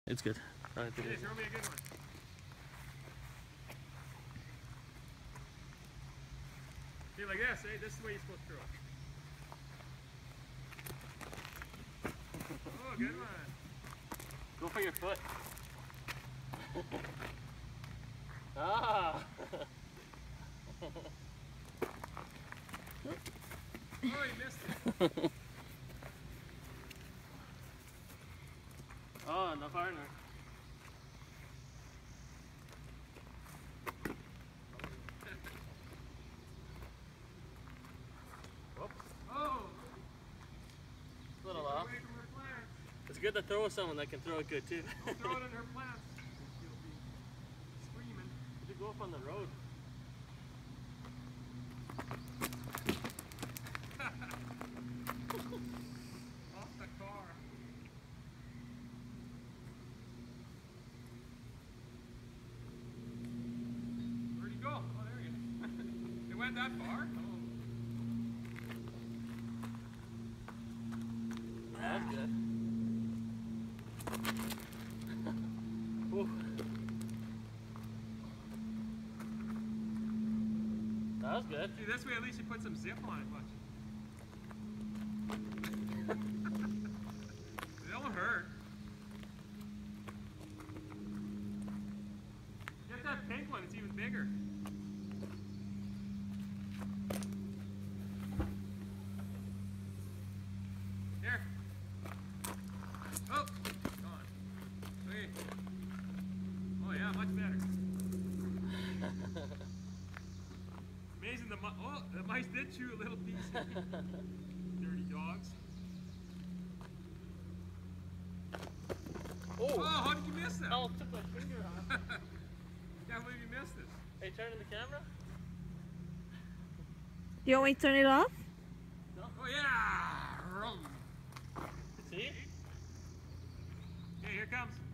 It's good. Hey, throw me a good one. See, like this, eh? This is the way you're supposed to throw it. Oh, good one. Go for your foot. Ah! Oh, you missed it. Oh, no partner. Whoops. Oh! A little Keep off. away from her plants. It's good to throw with someone that can throw it good too. Don't throw it in her plants. She'll be screaming. You should go up on the road. Off the car. Where'd he go? Oh, there he is. It went that far? Oh. That's good. Whew. That was good. See, this way at least you put some zip on it, watch. It don't hurt. Get that pink one, it's even bigger. Here. Oh, gone. Wait. Oh yeah, much better. Amazing the mice did chew a little piece. Dirty dogs. Oh! Oh, how did you miss that? Oh, took my finger off. Can't believe you missed this. Hey, turn in the camera? Do you want me to turn it off? No. Oh yeah! Rum. See? Okay, here it comes.